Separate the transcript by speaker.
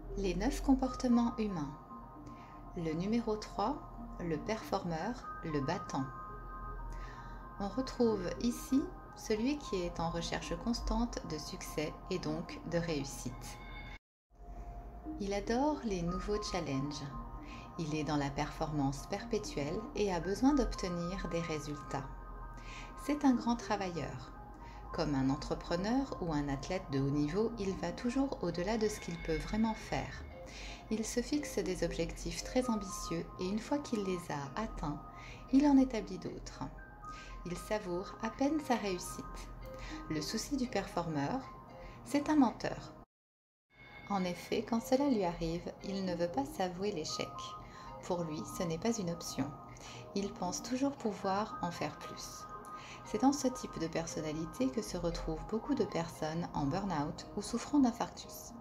Speaker 1: Les 9 comportements humains. Le numéro 3, le performeur, le battant. On retrouve ici celui qui est en recherche constante de succès et donc de réussite. Il adore les nouveaux challenges. Il est dans la performance perpétuelle et a besoin d'obtenir des résultats. C'est un grand travailleur. Comme un entrepreneur ou un athlète de haut niveau, il va toujours au-delà de ce qu'il peut vraiment faire. Il se fixe des objectifs très ambitieux et une fois qu'il les a atteints, il en établit d'autres. Il savoure à peine sa réussite. Le souci du performeur, c'est un menteur. En effet, quand cela lui arrive, il ne veut pas s'avouer l'échec. Pour lui, ce n'est pas une option. Il pense toujours pouvoir en faire plus. C'est dans ce type de personnalité que se retrouvent beaucoup de personnes en burn-out ou souffrant d'infarctus.